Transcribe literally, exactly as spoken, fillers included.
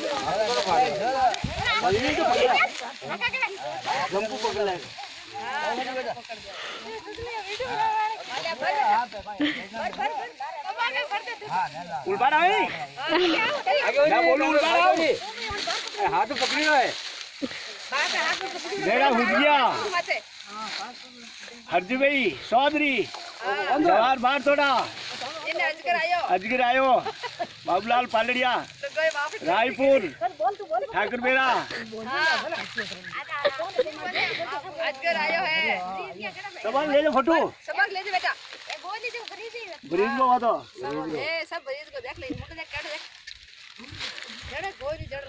जंपू पकड़ ले उल्टा नहीं क्या बोलूं उल्टा हाथ में पकड़ी है मेरा घुस गया हरजी भाई चौधरी जवाहर बार थोड़ा अजगर आयो बाबूलाल पालड़िया रायपुर ठाकुर बेरा अजगर आयो है सबक ले लो फोटो सबक ले बेटा ब्रिज में हो तो ए सब ब्रिज को देख ले मुझे देख काट देख जड़ गोरी जड़